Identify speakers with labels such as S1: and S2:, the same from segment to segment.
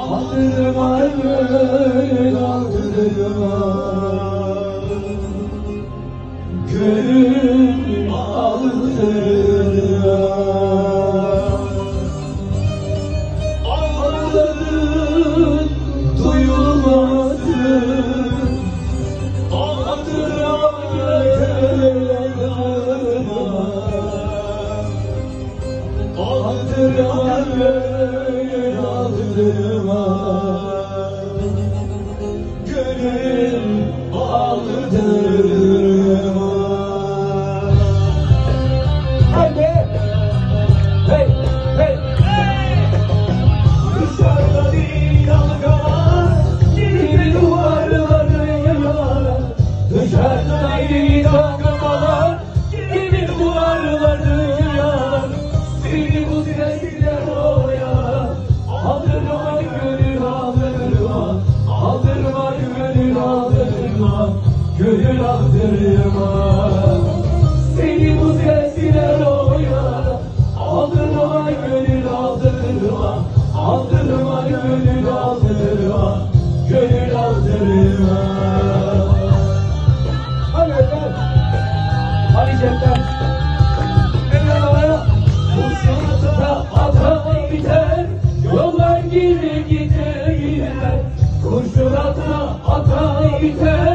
S1: aldırma gönül aldırma, gönül aldırma. Ağladın duyulmadın, aldırma gönül aldırma, aldırma gönül aldırma, gönül aldırma. Haydi! Hey! Hey! Dışarıda bir dalga var, gibi duvarları yanar. Dışarıda bir dalga var, gibi duvarları yanar. Seni bu sesler oyalar, aldırma gönül aldırma, aldırma gönül aldırma, gönül aldırma. Seni bu sesler oyalar, aldırma gönül aldırma, aldırma gönül aldırma, gönül aldırma. Hadi cepler, hadi cepler. Eller havaya. Kurşunata ata biter, yollar gider gider gider. Kurşunata ata biter.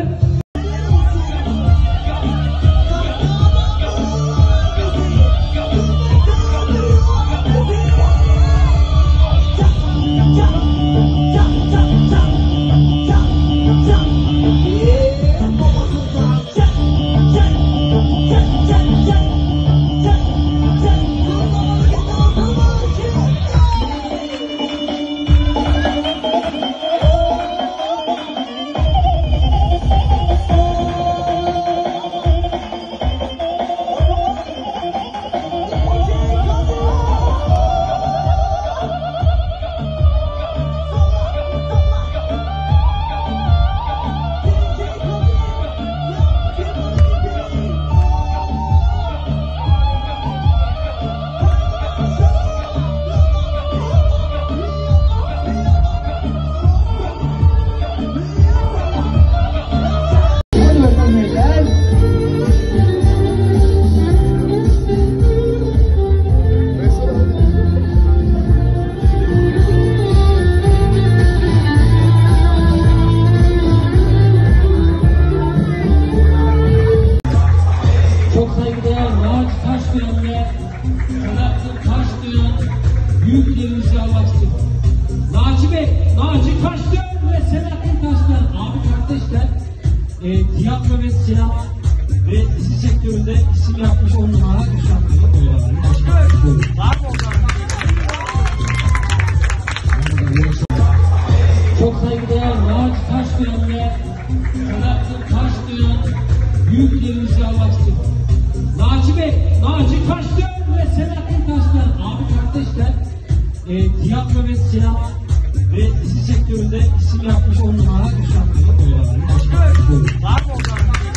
S2: Büyük yerimizi almıştık. Naci Taşdön ve Selahattin Taşdön abi kardeşler, tiyatro ve sinema ve dizi sektöründe isim yapmış 10 numara bir şarkıyı öğrendim. Çok saygıdeğer Naci Taşdön ve Selahattin Taşdön büyük yerimizi almıştık. Naci Taşdön ve Selahattin Taşdön abi kardeşler, tiyatro ve sinema ve dizi sektöründe isim yapmış 10 numara bir şarkıyı öğrendim.